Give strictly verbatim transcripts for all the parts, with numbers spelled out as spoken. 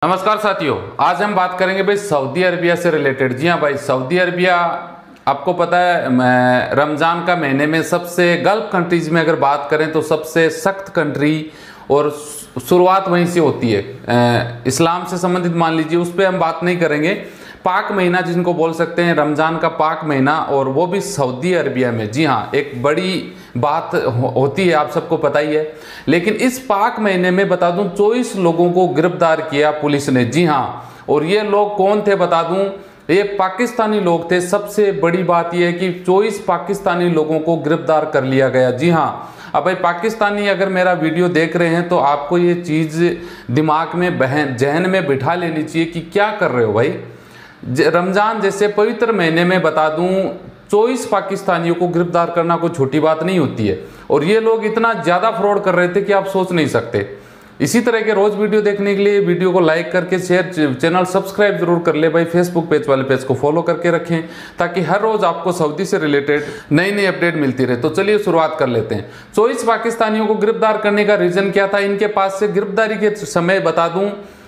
नमस्कार साथियों, आज हम बात करेंगे भाई सऊदी अरबिया से रिलेटेड। जी हाँ भाई, सऊदी अरबिया आपको पता है मैं रमज़ान का महीने में सबसे गल्फ कंट्रीज में अगर बात करें तो सबसे सख्त कंट्री और शुरुआत वहीं से होती है। इस्लाम से संबंधित मान लीजिए, उस पर हम बात नहीं करेंगे। पाक महीना जिनको बोल सकते हैं, रमज़ान का पाक महीना, और वो भी सऊदी अरबिया में। जी हाँ, एक बड़ी बात होती है, आप सबको पता ही है। लेकिन इस पाक महीने में बता दूं चौबीस लोगों को गिरफ्तार किया पुलिस ने। जी हाँ, और ये लोग कौन थे बता दूं, ये पाकिस्तानी लोग थे। सबसे बड़ी बात यह है कि चौबीस पाकिस्तानी लोगों को गिरफ्तार कर लिया गया। जी हाँ, अब भाई पाकिस्तानी अगर मेरा वीडियो देख रहे हैं तो आपको ये चीज़ दिमाग में बहन जहन में बिठा लेनी चाहिए कि क्या कर रहे हो भाई। रमज़ान जैसे पवित्र महीने में बता दूं चौबीस पाकिस्तानियों को गिरफ्तार करना कोई छोटी बात नहीं होती है। और ये लोग इतना ज़्यादा फ्रॉड कर रहे थे कि आप सोच नहीं सकते। इसी तरह के रोज़ वीडियो देखने के लिए वीडियो को लाइक करके शेयर, चैनल सब्सक्राइब जरूर कर ले भाई। फेसबुक पेज वाले पेज को फॉलो करके रखें ताकि हर रोज़ आपको सऊदी से रिलेटेड नई नई अपडेट मिलती रहे। तो चलिए शुरुआत कर लेते हैं। चौबीस पाकिस्तानियों को गिरफ्तार करने का रीज़न क्या था? इनके पास से गिरफ्तारी के समय बता दूँ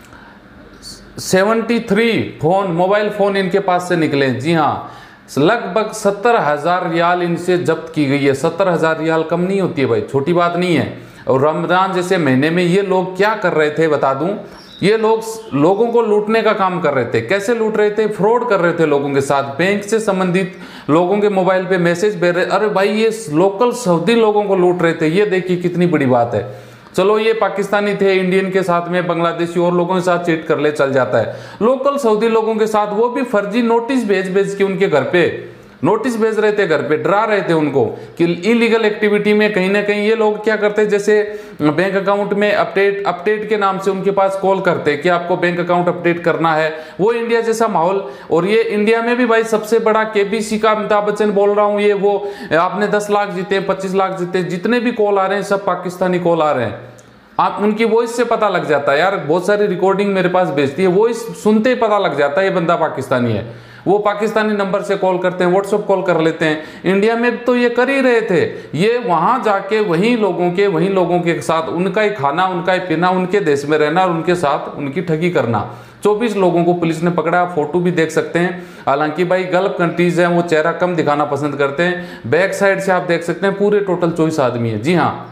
तिहत्तर फोन, मोबाइल फ़ोन इनके पास से निकले। जी हाँ, लगभग सत्तर हजार रियाल इनसे जब्त की गई है। सत्तर हजार रियाल कम नहीं होती है भाई, छोटी बात नहीं है। और रमज़ान जैसे महीने में ये लोग क्या कर रहे थे बता दूं, ये लोग लोगों को लूटने का काम कर रहे थे। कैसे लूट रहे थे? फ्रॉड कर रहे थे लोगों के साथ। बैंक से संबंधित लोगों के मोबाइल पे मैसेज भेज रहे। अरे भाई, ये लोकल सऊदी लोगों को लूट रहे थे। ये देखिए कितनी बड़ी बात है। चलो ये पाकिस्तानी थे, इंडियन के साथ में बांग्लादेशी और लोगों के साथ चीट कर ले, चल जाता है। लोकल सऊदी लोगों के साथ वो भी फर्जी नोटिस भेज भेज के उनके घर पे नोटिस भेज रहे थे, घर पे डरा रहे थे उनको कि इलीगल एक्टिविटी में कहीं ना कहीं ये लोग क्या करते, जैसे बैंक अकाउंट में अपडेट अपडेट के नाम से उनके पास कॉल करते कि आपको बैंक अकाउंट अपडेट करना है। वो इंडिया जैसा माहौल, और ये इंडिया में भी भाई सबसे बड़ा केबीसी का अमिताभ बच्चन बोल रहा हूँ, ये वो आपने दस लाख जीते, पच्चीस लाख जीते, जितने भी कॉल आ रहे हैं सब पाकिस्तानी कॉल आ रहे हैं। आप उनकी वॉइस से पता लग जाता है यार, बहुत सारी रिकॉर्डिंग मेरे पास भेजती है, वॉइस सुनते ही पता लग जाता है ये बंदा पाकिस्तानी है। वो पाकिस्तानी नंबर से कॉल करते हैं, व्हाट्सएप कॉल कर लेते हैं। इंडिया में तो ये कर ही रहे थे। ये वहां जाके वहीं लोगों के वहीं लोगों के साथ उनका ही खाना, उनका ही पीना, उनके देश में रहना और उनके साथ उनकी ठगी करना। चौबीस लोगों को पुलिस ने पकड़ा, फोटो भी देख सकते हैं। हालांकि भाई गल्फ कंट्रीज हैं, वो चेहरा कम दिखाना पसंद करते हैं। बैक साइड से आप देख सकते हैं पूरे टोटल चौबीस आदमी है। जी हाँ,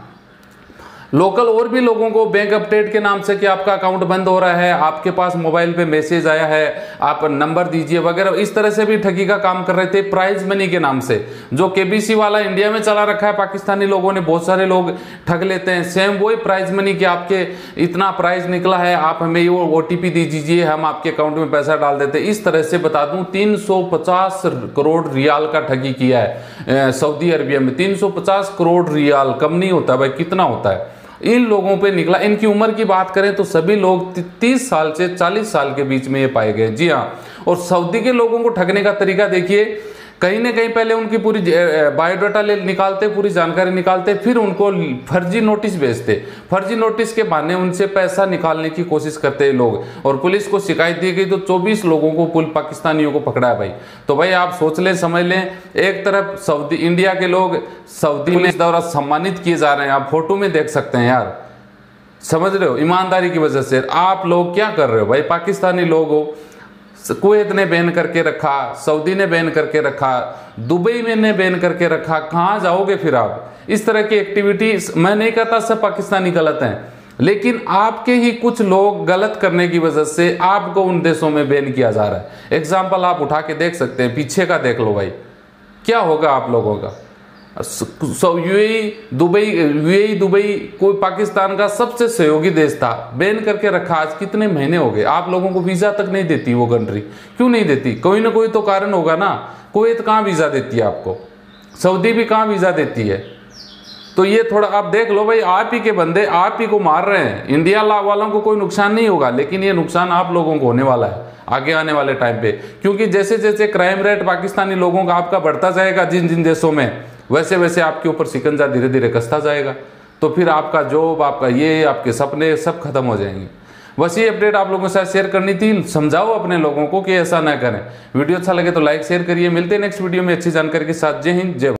लोकल और भी लोगों को बैंक अपडेट के नाम से कि आपका अकाउंट बंद हो रहा है, आपके पास मोबाइल पे मैसेज आया है, आप नंबर दीजिए वगैरह, इस तरह से भी ठगी का काम कर रहे थे प्राइज मनी के नाम से। जो केबीसी वाला इंडिया में चला रखा है पाकिस्तानी लोगों ने, बहुत सारे लोग ठग लेते हैं। सेम वही प्राइज मनी कि आपके इतना प्राइज निकला है, आप हमें वो ओटीपी दे दीजिए, हम आपके अकाउंट में पैसा डाल देते हैं। इस तरह से बता दूं तीन सौ पचास करोड़ रियाल का ठगी किया है सऊदी अरबिया में। तीन सौ पचास करोड़ रियाल कम नहीं होता भाई, कितना होता है इन लोगों पे निकला। इनकी उम्र की बात करें तो सभी लोग तीस साल से चालीस साल के बीच में ये पाए गए। जी हाँ, और सऊदी के लोगों को ठगने का तरीका देखिए, कहीं ना कहीं पहले उनकी पूरी बायोडाटा ले निकालते, पूरी जानकारी निकालते, फिर उनको फर्जी नोटिस भेजते। फर्जी नोटिस के बहाने उनसे पैसा निकालने की कोशिश करते हैं लोग, और पुलिस को शिकायत दी गई तो चौबीस लोगों को पुल पाकिस्तानियों को पकड़ा है भाई। तो भाई आप सोच लें, समझ लें, एक तरफ सऊदी इंडिया के लोग सऊदी में इस दौरान सम्मानित किए जा रहे हैं, आप फोटो में देख सकते हैं यार, समझ रहे हो, ईमानदारी की वजह से। आप लोग क्या कर रहे हो भाई? पाकिस्तानी लोग हो, कुवैत ने बैन करके रखा, सऊदी ने बैन करके रखा, दुबई में ने बैन करके रखा, कहाँ जाओगे फिर आप? इस तरह की एक्टिविटी, मैं नहीं कहता सब पाकिस्तानी गलत हैं, लेकिन आपके ही कुछ लोग गलत करने की वजह से आपको उन देशों में बैन किया जा रहा है। एग्जाम्पल आप उठा के देख सकते हैं, पीछे का देख लो भाई, क्या होगा आप लोगों का। यूएई दुबई यूएई दुबई कोई पाकिस्तान का सबसे सहयोगी देश था, बैन करके रखा। आज कितने महीने हो गए, आप लोगों को वीज़ा तक नहीं देती वो कंट्री। क्यों नहीं देती? कोई ना कोई तो कारण होगा ना। कुवैत कहाँ वीज़ा देती है आपको, सऊदी भी कहाँ वीज़ा देती है? तो ये थोड़ा आप देख लो भाई, आप ही के बंदे आप ही को मार रहे हैं। इंडिया वालों को कोई नुकसान नहीं होगा, लेकिन ये नुकसान आप लोगों को होने वाला है आगे आने वाले टाइम पे। क्योंकि जैसे जैसे क्राइम रेट पाकिस्तानी लोगों का आपका बढ़ता जाएगा जिन जिन देशों में, वैसे वैसे आपके ऊपर शिकंजा धीरे धीरे कसता जाएगा। तो फिर आपका जॉब, आपका ये, आपके सपने सब खत्म हो जाएंगे। बस ये अपडेट आप लोगों के साथ शेयर करनी थी। समझाओ अपने लोगों को कि ऐसा ना करें। वीडियो अच्छा लगे तो लाइक शेयर करिए। मिलते हैं नेक्स्ट वीडियो में अच्छी जानकारी के साथ। जय हिंद, जय भारत।